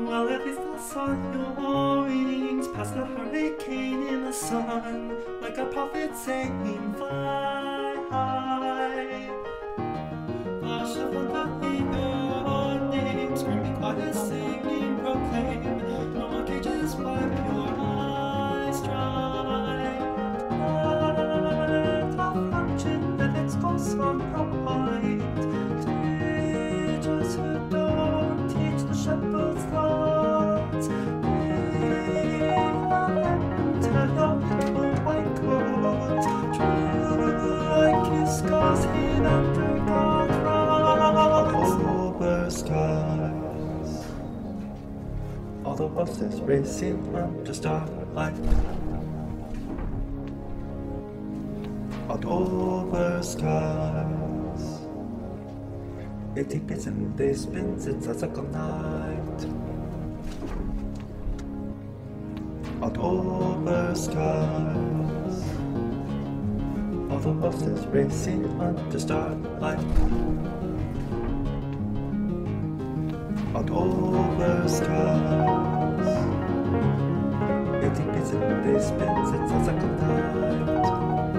Well, at least I saw your wings past the hurricane in the sun, like a prophet saying, fly high. Flash of the lightning, your name, screaming quiet, singing, proclaim. No more cages, wipe your eyes dry. Let our function, let its goals provide. Teachers who don't teach the shepherd's thoughts. We have entered your little white coat. True like his scars hid under God's rocks. Over skies, all the horses racing under starlight. Out over skies, ATP Synthase spins its cycle night. Out over skies, all the horses racing under starlight. Out over skies, ATP Synthase spins its cycle night.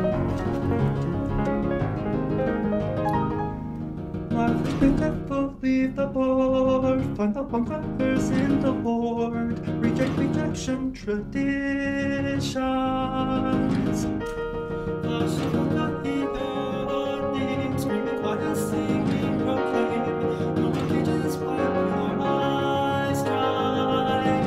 We never leave the board, find the bunkers in the horde, reject rejection traditions. Flash of the lightning, burning, screaming quiet, singing, proclaim. No more cages, wipe your eyes dry.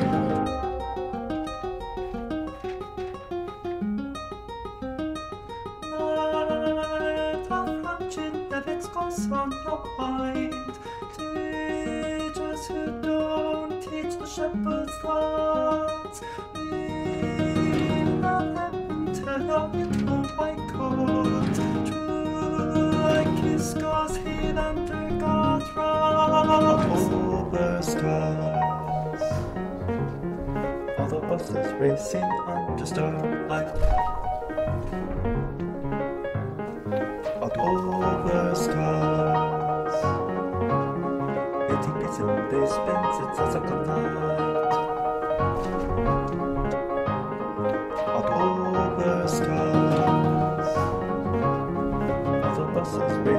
Let our function, let its goals provide. Teachers who don't teach the shepherd's thoughts. We have entered our little white coat. True like his scars hid under God's rocks. Over skies, all the buses racing under starlight. Out over skies, ATP Synthase spins its cycle night. Out over skies, all the buses